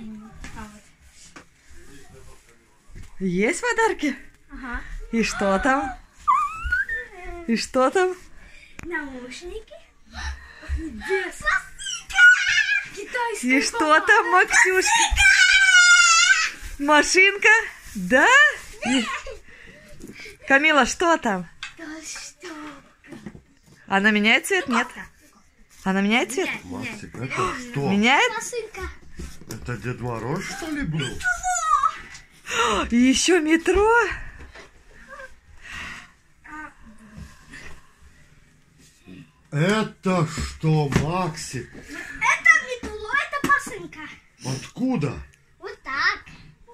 Есть подарки? Ага. И что там? И что там? Наушники. Китайская. И что там, Максюшка? Машинка? Да? Камила, что там? Она меняет цвет? Нет. Она меняет цвет? Максик, это что? Меняет? Это Дед Мороз, что ли, был? И еще метро. Это что, Максик? Это метло, это посылка. Откуда? Вот так.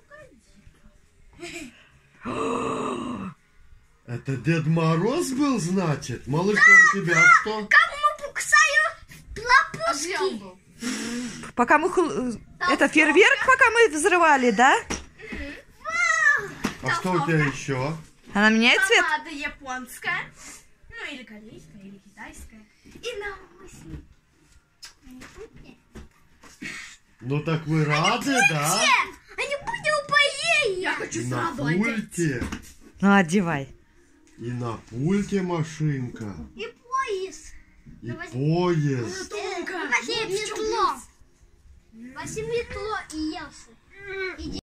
Это Дед Мороз был, значит? Малышка, у тебя что? Как мы буксаю лопушки. Пока мы... Это фейерверк, пока мы взрывали, да? А что у тебя еще? Она меняет цвет? Помада японская. Ну, или корейская, или китайская. И наушники. Ну так вы рады, да? Они будут поесть. Я хочу И на пульте. Ну, одевай. И на пульте машинка. И поезд. И поезд. Возьми метло. Возьми метло и ясы.